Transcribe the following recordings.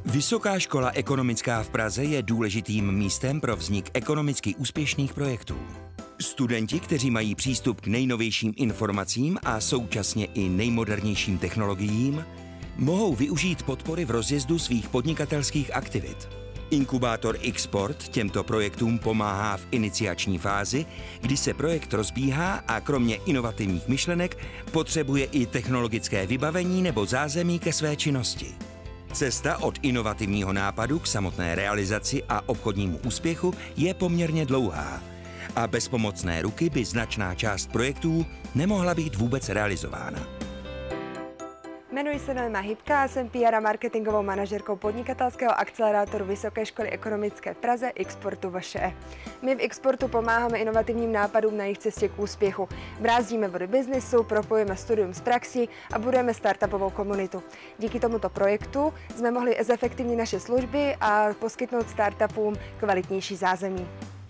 Vysoká škola ekonomická v Praze je důležitým místem pro vznik ekonomicky úspěšných projektů. Studenti, kteří mají přístup k nejnovějším informacím a současně i nejmodernějším technologiím, mohou využít podpory v rozjezdu svých podnikatelských aktivit. Inkubátor Xport těmto projektům pomáhá v iniciační fázi, kdy se projekt rozbíhá a kromě inovativních myšlenek potřebuje i technologické vybavení nebo zázemí ke své činnosti. Cesta od inovativního nápadu k samotné realizaci a obchodnímu úspěchu je poměrně dlouhá a bez pomocné ruky by značná část projektů nemohla být vůbec realizována. Jmenuji se Noema Hybka a jsem PR a marketingovou manažerkou podnikatelského akcelerátoru Vysoké školy ekonomické v Praze Xportu VŠE. My v Xportu pomáháme inovativním nápadům na jejich cestě k úspěchu. Brázdíme vody biznesu, propojujeme studium s praxí a budujeme startupovou komunitu. Díky tomuto projektu jsme mohli zefektivnit naše služby a poskytnout startupům kvalitnější zázemí.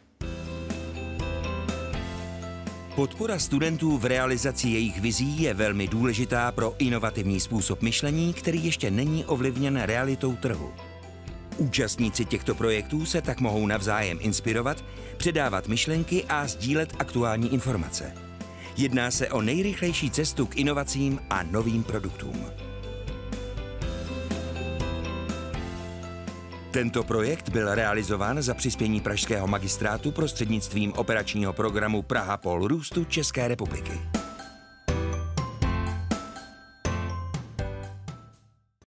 Podpora studentů v realizaci jejich vizí je velmi důležitá pro inovativní způsob myšlení, který ještě není ovlivněn realitou trhu. Účastníci těchto projektů se tak mohou navzájem inspirovat, předávat myšlenky a sdílet aktuální informace. Jedná se o nejrychlejší cestu k inovacím a novým produktům. Tento projekt byl realizován za přispění pražského magistrátu prostřednictvím operačního programu Praha pól růstu České republiky.